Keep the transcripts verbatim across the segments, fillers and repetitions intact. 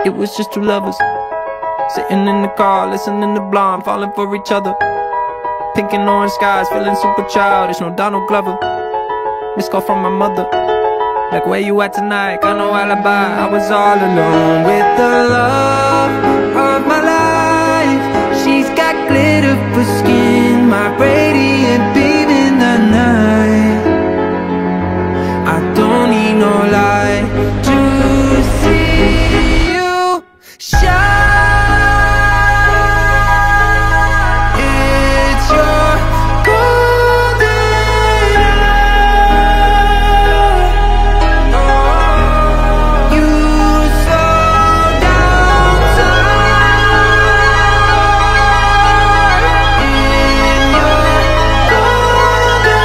It was just two lovers sitting in the car, listening to Blonde, falling for each other. Pink and orange skies, feeling super childish, no Donald Glover. Missed call from my mother, like, where you at tonight? Got no alibi. I was all alone with the love of my life. She's got glitter for skin, my radiant beam in the night. I don't need no light to see you shine. It's your golden hour. You slow down time in your golden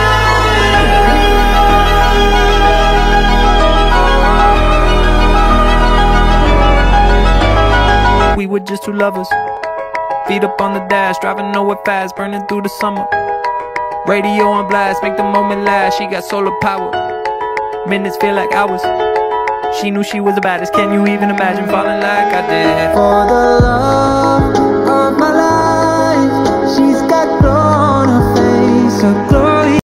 hour. We were just two lovers, feet up on the dash, driving nowhere fast, burning through the summer. Radio on blast, make the moment last. She got solar power, minutes feel like hours. She knew she was the baddest. Can you even imagine falling like I did? For the love of my life, she's got glow on her face, a glow